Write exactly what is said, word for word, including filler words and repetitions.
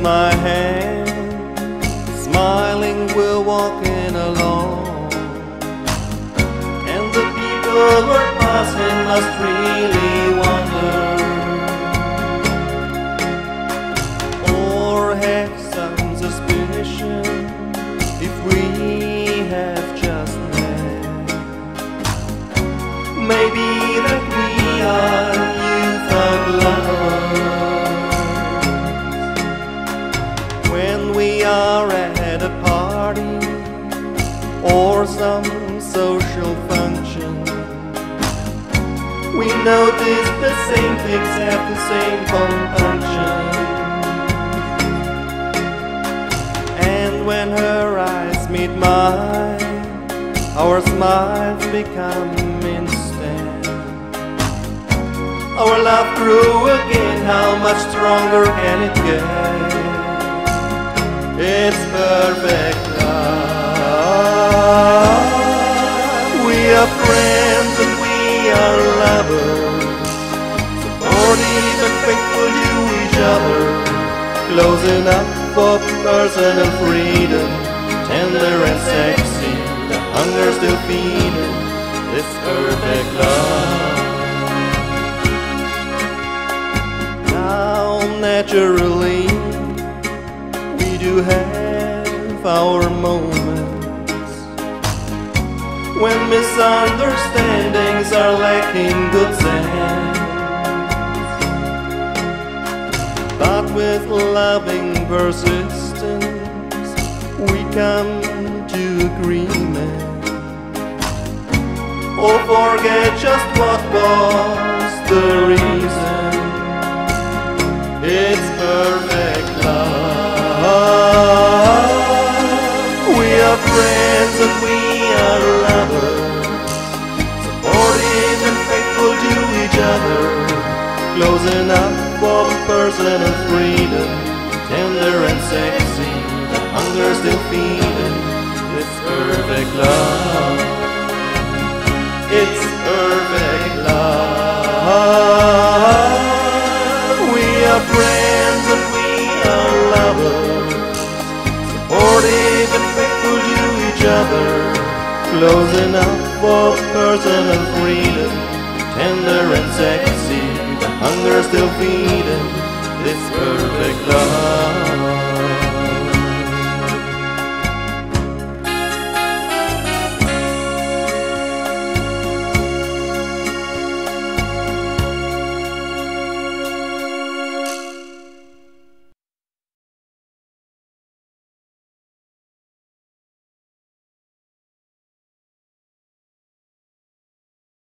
my hand, smiling we're walking along, and the people we're passing must really wonder, or have some suspicion if we have just met. Maybe that we are youth of lovers. When we are at a party or some social function, we notice the same things have the same compunction. And when her eyes meet mine, our smiles become instant. Our love grew again, how much stronger can it get? It's perfect love. We are friends and we are lovers, supportive and faithful to each other, close enough for personal freedom, tender and sexy, the hunger still feeding this perfect love. Now naturally we do have our moments when misunderstandings are lacking good sense, but with loving persistence we come to agreement, or forget just what was the reason. It's perfect love. We are friends and we are lovers, supportive and faithful to each other, close enough for personal freedom, tender and sexy, the hunger still feeding this perfect love. It's perfect love. We are friends and we are lovers, supportive and faithful to each other, close enough for personal freedom, tender and sexy, the hunger still feeding this perfect love.